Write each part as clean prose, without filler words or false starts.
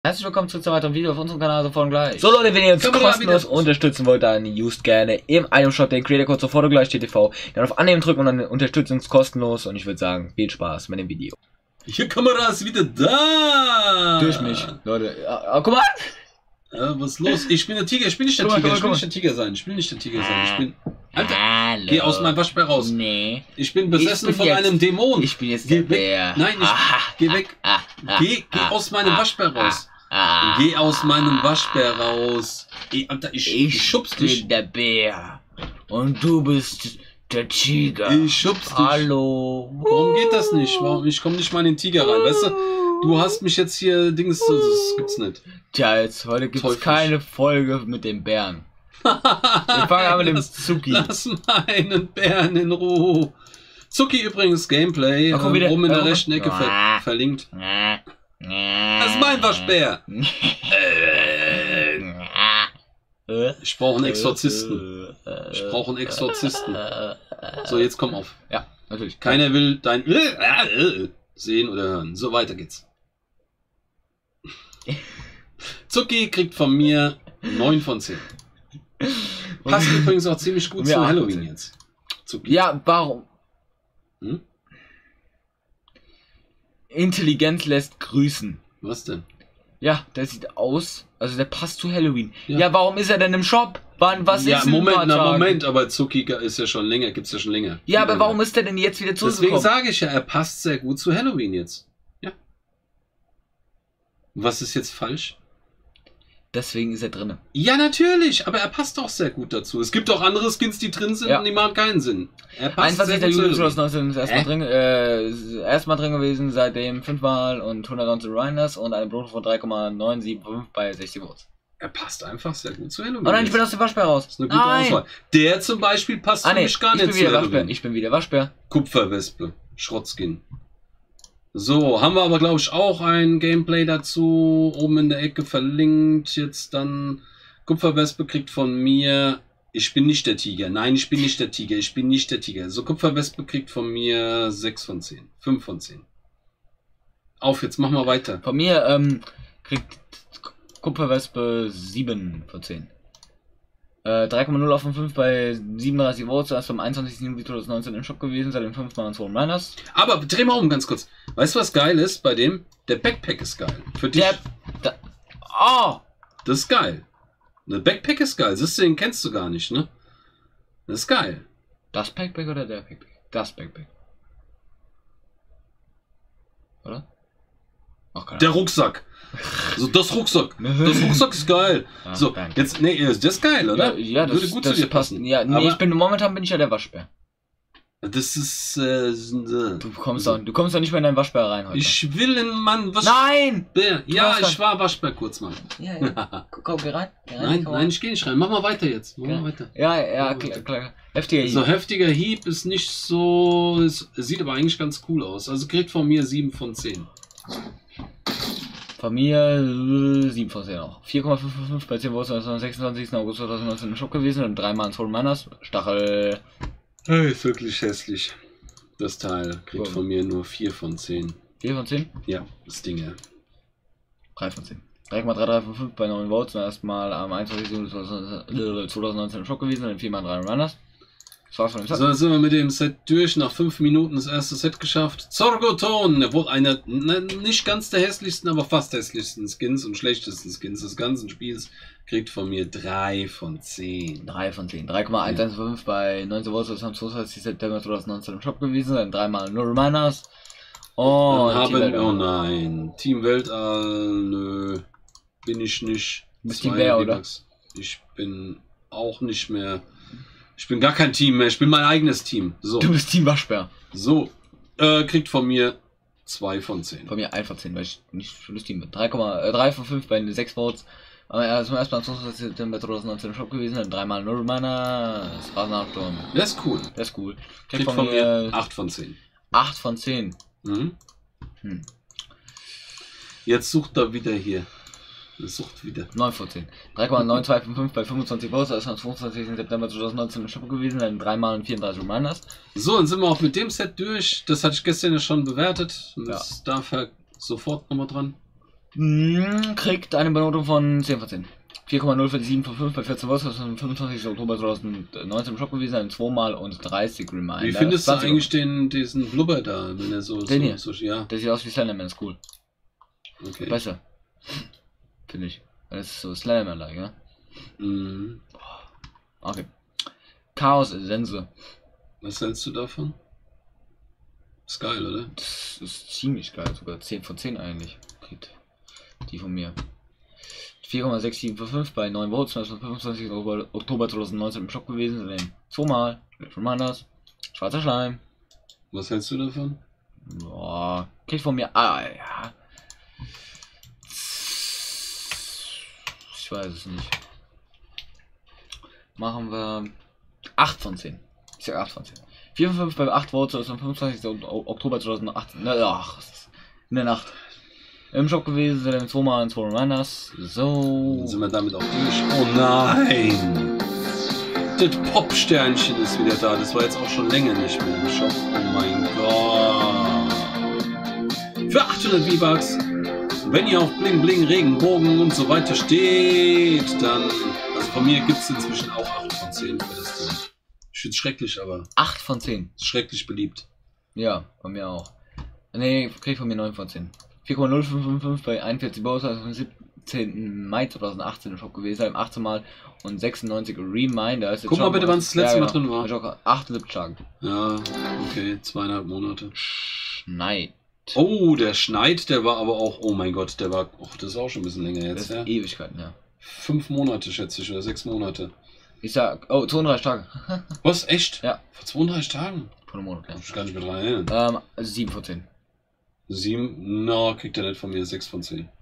Herzlich willkommen zu einem weiteren Video auf unserem Kanal, sofort gleich. So Leute, wenn ihr uns kostenlos unterstützen wollt, dann used gerne im Itemshop den Creator-Code sofort gleich TV. Dann auf Annehmen drücken und dann unterstützt uns kostenlos. Und ich würde sagen, viel Spaß mit dem Video. Hier Kamera ist wieder da! Durch mich, Leute. Guck mal! Was ist los? Ich bin der Tiger, ich will nicht der Tiger, ich will nicht der Tiger sein, ich will nicht der Tiger sein, ich bin... Alter, hallo. Geh aus meinem Waschbär raus. Nee. Ich bin besessen von einem Dämon. Ich bin jetzt geh der weg. Bär. Nein, geh weg. Geh aus meinem Waschbär raus. Geh aus meinem Waschbär raus. Ey, Alter, ich schubs dich. Ich bin der Bär. Und du bist der Tiger. Ich schubs dich. Hallo. Warum geht das nicht? Warum? Ich komm nicht mal in den Tiger rein, weißt du? Du hast mich jetzt hier, Dings, das gibt's nicht. Tja, jetzt heute gibt's keine Folge mit dem Bären. Wir fangen an mit dem Zucki. Lass meinen Bären in Ruhe. Zucki übrigens Gameplay, oben in der rechten Ecke verlinkt. Das ist mein Waschbär. Ich brauche einen Exorzisten. Ich brauche einen Exorzisten. So, jetzt komm auf. Ja, natürlich. Keiner will dein sehen oder hören. So, weiter geht's. Zucki kriegt von mir 9 von 10. Passt übrigens auch ziemlich gut zu Halloween jetzt. Zucki. Ja, warum? Hm? Intelligenz lässt grüßen. Was denn? Ja, der sieht aus, also der passt zu Halloween. Ja, warum ist er denn im Shop? Was ja, ist Moment, aber Zucki ist ja schon länger, gibt's ja schon länger. Ja, aber warum ist der denn jetzt wieder zurückgekommen? Deswegen sage ich ja, er passt sehr gut zu Halloween jetzt. Ja. Was ist jetzt falsch? Deswegen ist er drin. Ja, natürlich, aber er passt auch sehr gut dazu. Es gibt auch andere Skins, die drin sind und die machen keinen Sinn. Er passt 21. Juli 2019 ist erstmal drin gewesen, seitdem 5-mal und 119 Rinders und eine Blutung von 3,975 bei 60 Volts. Er passt einfach sehr gut zu Halloween. Oh nein, ich bin aus dem Waschbär raus. Das ist eine gute Auswahl. Der zum Beispiel passt für mich gar nicht zu Halloween. Ich bin wieder Waschbär. Kupferwespe, Schrottskin. So, haben wir aber glaube ich auch ein Gameplay dazu, oben in der Ecke verlinkt, jetzt dann Kupferwespe kriegt von mir, ich bin nicht der Tiger, nein, ich bin nicht der Tiger, ich bin nicht der Tiger, so Kupferwespe kriegt von mir 6 von 10, 5 von 10. Auf, jetzt machen wir weiter. Von mir kriegt Kupferwespe 7 von 10. 3,0 auf 5 bei 37 Volts, erst am 21. Juli 2019 im Shop gewesen, seit dem 5-mal und 2 Miners. Aber dreh mal um ganz kurz. Weißt du, was geil ist bei dem? Der Backpack ist geil. Für dich. Das ist geil. Der Backpack ist geil. Siehst du, den kennst du gar nicht, ne? Das ist geil. Das Backpack oder der Backpack? Das Backpack. Oder? Ach, der Rucksack. So, das Rucksack. Das Rucksack ist geil. Ja, so, danke. jetzt, nee, das ist geil, oder? Ja, das würde gut zu dir passen. Ja, nee, aber momentan bin ich ja der Waschbär. Das ist, du kommst doch nicht mehr in deinen Waschbär rein heute. Ich will in Mann, was? Nein! Ja, ich war Waschbär kurz mal. Ja. Komm, geh rein. Nein, ich geh nicht rein. Mach mal weiter jetzt. Mach mal weiter. Ja, klar. Heftiger Hieb. So, heftiger Hieb ist nicht so, es sieht aber eigentlich ganz cool aus. Also kriegt von mir 7 von 10. Von mir 7 von 10 auch. 4,555 bei 10 Volts am 26. August 2019 im Shop gewesen und 3-mal ins Full Miners. Stachel. Hey, ist wirklich hässlich. Das Teil kriegt von mir nur 4 von 10. 4 von 10? Ja, das Ding ja. 3 von 10. 3,335 bei 9 Volts und erstmal am 21. Juli 2019 im Shop gewesen und 4-mal 3 Runners. Das war's von dem Set. So, sind wir mit dem Set durch. Nach 5 Minuten das erste Set geschafft. Zorgoton, wohl einer nicht ganz der hässlichsten, aber fast hässlichsten Skins und schlechtesten Skins des ganzen Spiels, kriegt von mir 3 von 10. 3 von 10. 3,115 bei 19 Volts, das haben 22. September 2019 im Shop gewesen, dann 3-mal 0 Miners. Oh nein, Team Weltall, nö, bin ich nicht. Du bist Team Bär, oder? Ich bin auch nicht mehr. Ich bin gar kein Team mehr, ich bin mein eigenes Team. So. Du bist Team Waschbär. So, kriegt von mir 2 von 10. Von mir 1 von 10, weil ich nicht für das Team bin. 3 von 5 bei 6 Volts. Aber zum ersten Mal am 22. September 2019 im Shop gewesen, dann 3-mal 0 Mana, Straßenabsturm. Der ist cool. Der ist cool. Kriegt von mir 8 von 10. 8 von 10. Mhm. Jetzt sucht er wieder hier. Sucht wieder. 9 von 10. 3,9255 bei 25 Volts, das ist am 22. September 2019 im Shop gewesen, dann 3-mal und 34 Reminders. So, dann sind wir auch mit dem Set durch. Das hatte ich gestern ja schon bewertet. Und das darf er sofort nochmal dran. Kriegt eine Benotung von 10 von 10. 4,0 für die 7 von 5 bei 14 Votes, das ist am 25. Oktober 2019 im Shop gewesen, ein 2 mal und 30 Reminder. Wie findest du eigentlich diesen Blubber da, wenn er den hier? ja. Der sieht aus wie Slenderman, ist cool. Okay. Besser. Finde ich. Das ist so Slenderman-like, ne? Mhm. Okay. Chaos-Sense. Was hältst du davon? Ist geil, oder? Das ist ziemlich geil, sogar 10 von 10 eigentlich. Kriegt die von mir. 4,67 von 5 bei 9 Votes, am 25. Oktober 2019 im Shop gewesen sind. 2 mal. Reminders. Schwarzer Schleim. Was hältst du davon? Boah. Kriegt von mir. Ja. Ich weiß es nicht. Machen wir 8 von 10. Ich sag 8 von 10. 4 von 5 bei 8 Votes am 25. Oktober 2018. Ach, in der Nacht. Im Shop gewesen sind 2 mal 2 Reminders. So. Dann sind wir damit auch durch. Oh nein! Das Popsternchen ist wieder da. Das war jetzt auch schon länger nicht mehr im Shop. Oh mein Gott. Für 800 V-Bucks. Wenn ihr auf Bling Bling, Regenbogen und so weiter steht, dann. Also von mir gibt es inzwischen auch 8 von 10 für das Ding. Ich finde es schrecklich, aber. 8 von 10. Ist schrecklich beliebt. Ja, bei mir auch. Nee, krieg von mir 9 von 10. 4,0555 bei 41 Bowser, also am 17. Mai 2018 im Shop gewesen, im 18 Mal und 96 Reminder. Guck mal bitte, wann es das letzte Mal drin war. 78 Tagen. Ja, okay, 2,5 Monate. Schneit. Oh, der Schneid, der war aber auch, oh mein Gott, der war, oh, das ist auch schon ein bisschen länger jetzt. Das ist Ewigkeiten, ja. 5 Monate schätze ich, oder 6 Monate. Ich sag, oh, 32 Tage. Was, echt? Ja. Vor 32 Tagen? Von einem Monat, ja. Ich kann nicht mehr dran erinnern. 7 von 10. 7, no, kriegt er nicht von mir, 6 von 10.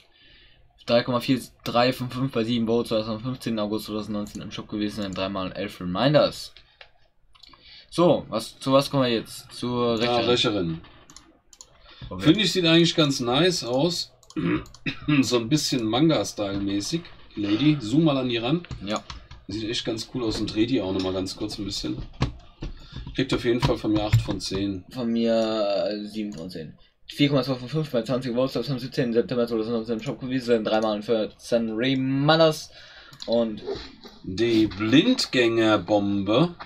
3,4355 bei 7 Votes, also am 15. August 2019 im Shop gewesen, sind 3 mal 11 Reminders. So, zu was kommen wir jetzt? Zur Rächerin. Ja, Rächerin. Okay. Finde ich, sieht eigentlich ganz nice aus. So ein bisschen Manga-Style-mäßig. Lady, zoom mal an die ran. Ja. Sieht echt ganz cool aus und dreht die auch nochmal ganz kurz ein bisschen. Kriegt auf jeden Fall von mir 8 von 10. Von mir 7 von 10. 4,2 von 5 bei 20 Votes am 17. September 2019 im Shop gewesen, sind 3 mal 14 Reminders und die Blindgängerbombe.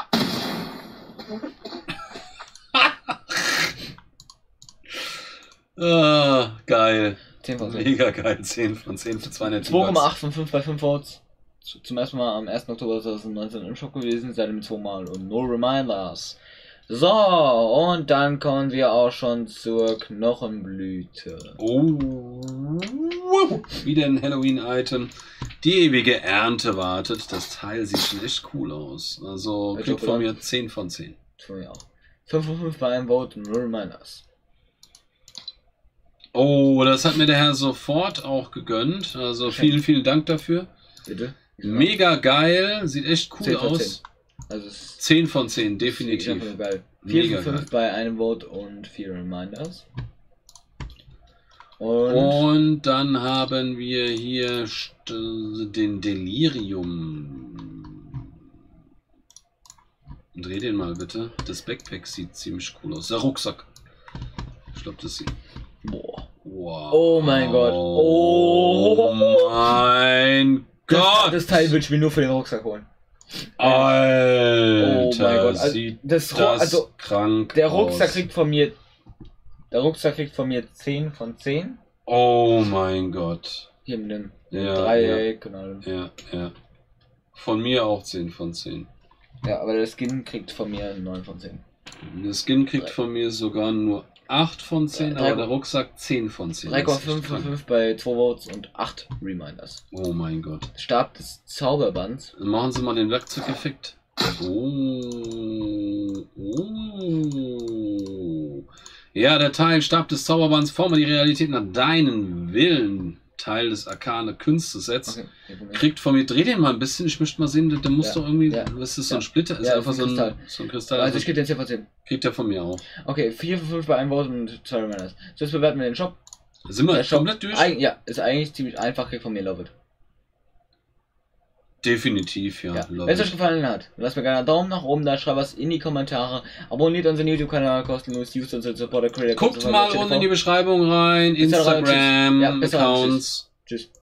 Geil. 10 von 10. Mega geil. 10 von 10 für 200 2,8 von 5 bei 5 Votes. Zum ersten Mal am 1. Oktober 2019 im Shop gewesen, seitdem 2 mal und no Reminders. So, und dann kommen wir auch schon zur Knochenblüte. Oh, wieder ein Halloween-Item. Die ewige Ernte wartet. Das Teil sieht schon echt cool aus. Also kriegt von mir 10 von 10. Von mir auch. 5 von 5 bei einem Vote und no Reminders. Oh, das hat mir der Herr sofort auch gegönnt. Also vielen, vielen Dank dafür. Bitte. Mega geil. Sieht echt cool aus. 10. Also 10 von 10, definitiv. 4 von 5 bei einem Vote und 4 Reminders. Und dann haben wir hier den Delirium. Dreh den mal bitte. Das Backpack sieht ziemlich cool aus. Der Rucksack. Ich glaube, das sieht... Boah. Wow. Oh mein Gott. Oh mein Gott. Das Teil will ich mir nur für den Rucksack holen. Alter, oh mein Gott. Also, sieht das krank der Rucksack aus. kriegt von mir... Der Rucksack kriegt von mir 10 von 10. Oh mein Gott. Hier mit dem Ja, Dreieck. Ja. Von mir auch 10 von 10. Ja, aber der Skin kriegt von mir 9 von 10. Der Skin kriegt von mir sogar nur 8 von 10, aber der Rucksack 10 von 10. 3,5 von 5 bei 2 Votes und 8 Reminders. Oh mein Gott. Stab des Zauberbands. Dann machen Sie mal den Werkzeugeffekt. Oh. Ja, der Teil Stab des Zauberbands, forme die Realität nach deinen Willen. Teil des arkane Künste-Sets. Okay, kriegt von mir, dreh den mal ein bisschen, ich möchte mal sehen, der muss doch irgendwie, was ist so ein Splitter? Ist einfach so ein Kristall. Also ich gebe den 10 von 10. Kriegt er von mir auch. Okay, 4 von 5 bei einem Vote und 2 Reminders. So, jetzt bewerten wir den Shop. Sind wir komplett durch? Ja, ist eigentlich ziemlich einfach, kriegt von mir Love It. Definitiv, ja. Ja. Wenn es euch gefallen hat, lasst mir gerne einen Daumen nach oben da, schreibt was in die Kommentare, abonniert unseren YouTube-Kanal, kostenlos, use unseren Supporter Creator. Guckt mal unten in die Beschreibung rein, Instagram, Ja, Accounts. Tschüss.